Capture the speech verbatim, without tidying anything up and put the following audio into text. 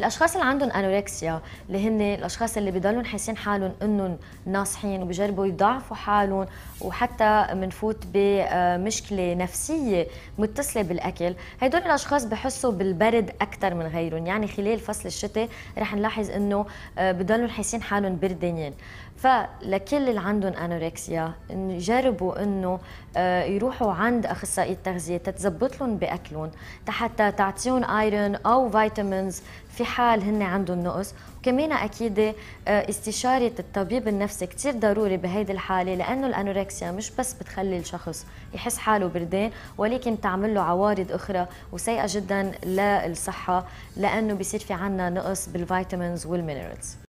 الاشخاص اللي عندهم انوركسيا اللي هن الاشخاص اللي بضلوا حاسين حالهم انهم ناصحين وبيجربوا يضعفوا حالهم، وحتى بنفوت بمشكله نفسيه متصله بالاكل، هدول الاشخاص بحسوا بالبرد اكثر من غيرهم. يعني خلال فصل الشتاء رح نلاحظ انه بضلوا حاسين حالهم بردانين. فلكل اللي عندهم انوركسيا يجربوا انه يروحوا عند اخصائي التغذيه تتزبط لهم باكلهم حتى تعطيهم ايرون او فيتامينز في حال هن عندهم نقص. وكمان اكيد استشاره الطبيب النفسي كثير ضروري بهيدي الحاله، لانه الانوركسيا مش بس بتخلي الشخص يحس حاله بردان، ولكن تعمل له عوارض اخرى وسيئه جدا للصحه، لانه بيصير في عندنا نقص بالفيتامينز والمينرالز.